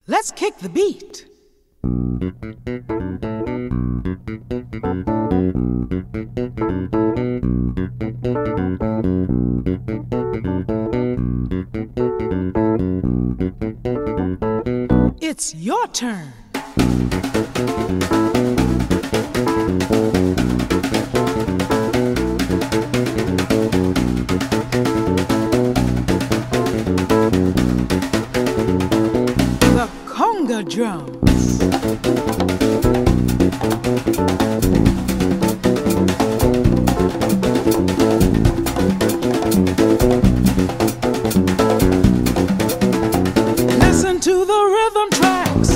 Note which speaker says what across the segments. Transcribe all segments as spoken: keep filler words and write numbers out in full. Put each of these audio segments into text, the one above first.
Speaker 1: Let's kick the beat. It's your turn. The conga drums. Listen to the rhythm tracks.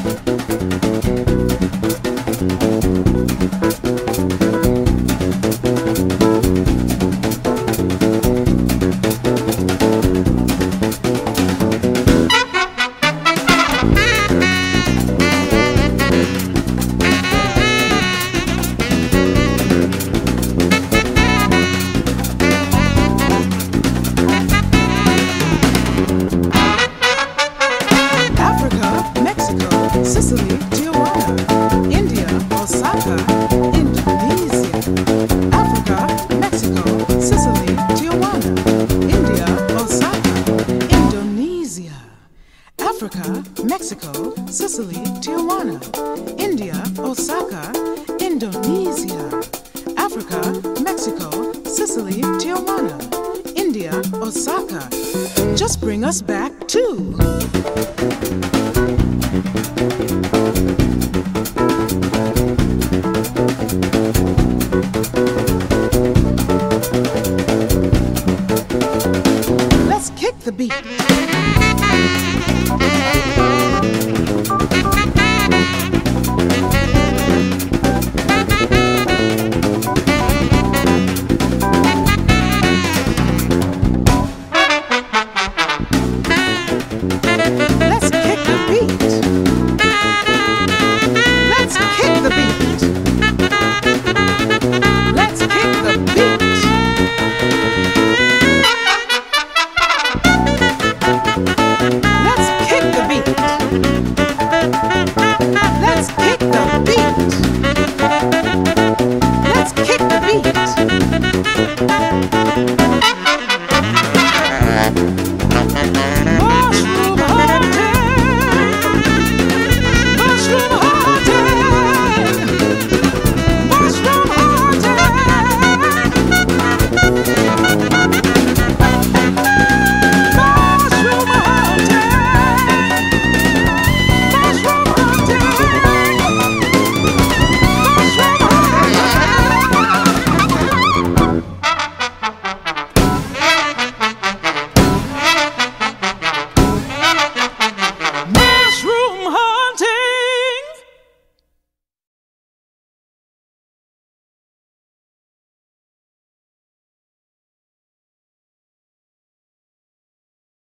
Speaker 1: Sicily, Tijuana, India, Osaka, Indonesia. Africa, Mexico, Sicily, Tijuana, India, Osaka, Indonesia. Africa, Mexico, Sicily, Tijuana, India, Osaka, Indonesia. Africa, Mexico, Sicily, Tijuana, India, Osaka. Just bring us back to Let's kick the beat.